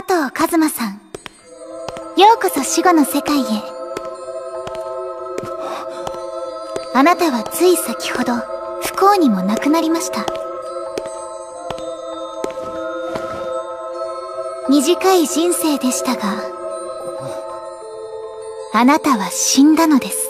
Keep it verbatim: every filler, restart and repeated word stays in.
藤一馬さん、ようこそ死後の世界へ。あなたはつい先ほど不幸にも亡くなりました。短い人生でしたが、あなたは死んだのです。